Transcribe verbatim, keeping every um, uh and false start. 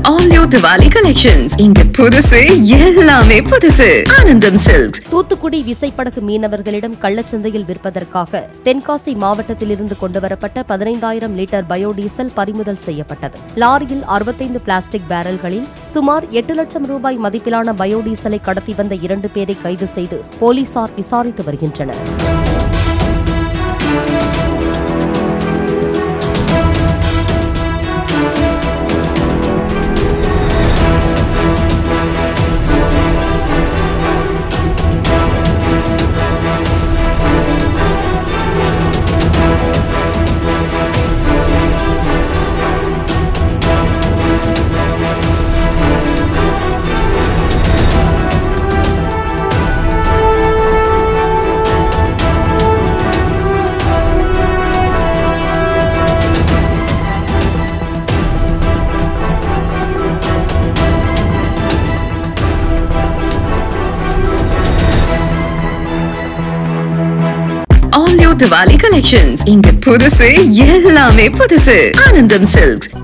All new Diwali collections. இங்க புதுசு எல்லாமே புதுசு. ஆனந்தம் சில்க்ஸ். தூத்துக்குடி விசைப்படகு மீனவர்களிடம் கள்ளச்சந்தையில் விற்பதற்காக தென்காசி மாவட்டத்திலிருந்து கொண்டுவரப்பட்ட பதினைந்தாயிரம் லிட்டர் பயோடீசல் பறிமுதல் செய்யப்பட்டது. லாரியில் அறுபத்தைந்து பிளாஸ்டிக் பேரல்களில் சுமார் எட்டு லட்சம் ரூபாய் மதிப்பிலான பயோடீசலை கடத்தி வந்த இரண்டு பேரை கைது செய்து போலீசார் விசாரித்து வருகின்றனர். All new Diwali collections. இங்க புதுசு எல்லாமே புதுசு. ஆனந்தம் சில்க்ஸ்.